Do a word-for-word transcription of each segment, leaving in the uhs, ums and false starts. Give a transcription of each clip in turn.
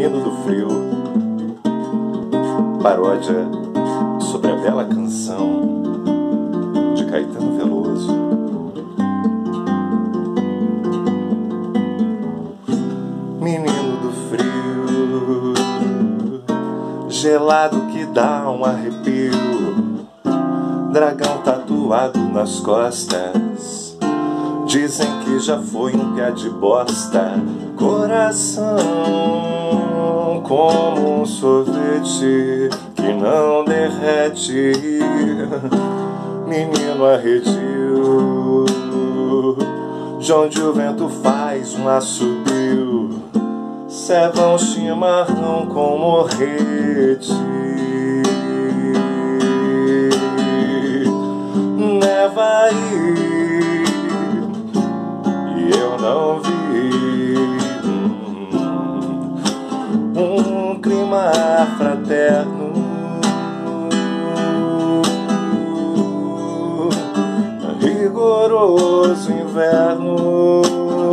Menino do Frio, paródia sobre a bela canção de Caetano Veloso. Menino do frio, gelado que dá um arrepio, dragão tatuado nas costas, dizem que já foi um pé de bosta. Coração como um sorvete que não derrete, menino arredio, de onde o vento faz um assobio, ceva um chimarrão com morrete. Neva aí e eu não vi um clima fraterno, rigoroso inverno,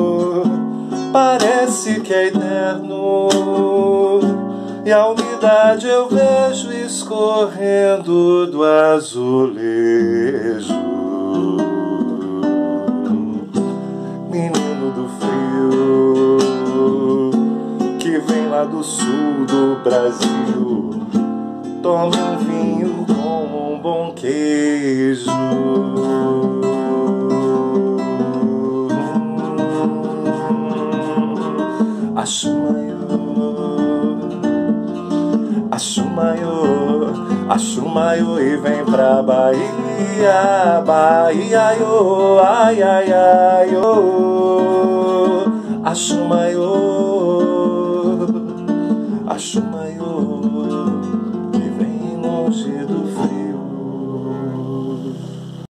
parece que é eterno, e a umidade eu vejo escorrendo do azulejo. Menino do frio, que vem lá do sul do Brasil, tome um vinho com um bom queijo. Acho maior, acho maior, acho maior e vem pra Bahia, Bahia, yo, ai, ai, ai, yo. Acho maior, acho maior e vem longe do